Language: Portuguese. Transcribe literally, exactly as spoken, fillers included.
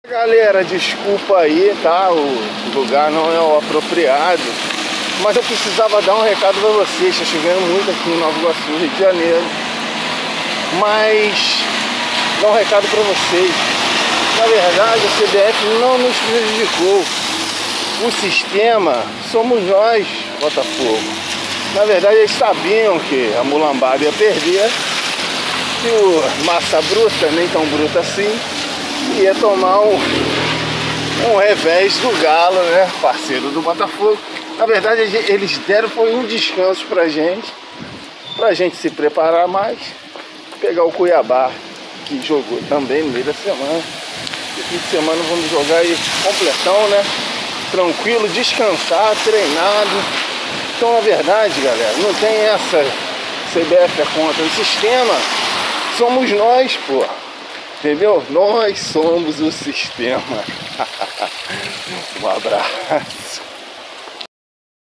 Galera, desculpa aí, tá? O lugar não é o apropriado, mas eu precisava dar um recado pra vocês. Está chovendo muito aqui em Nova Iguaçu, Rio de Janeiro. Mas dar um recado pra vocês. Na verdade, a C B F não nos prejudicou. O sistema somos nós, Botafogo. Na verdade, eles sabiam que a mulambada ia perder, que o Massa Bruta, nem tão bruta assim, ia tomar um, um revés do Galo, né? Parceiro do Botafogo. Na verdade, eles deram foi um descanso pra gente, pra gente se preparar mais, pegar o Cuiabá, que jogou também no meio da semana. E fim de semana vamos jogar aí completão, né? Tranquilo, descansar, treinado. Então, na verdade, galera, não tem essa C B F é contra o sistema. Somos nós, pô. Entendeu? Nós somos o sistema. Um abraço.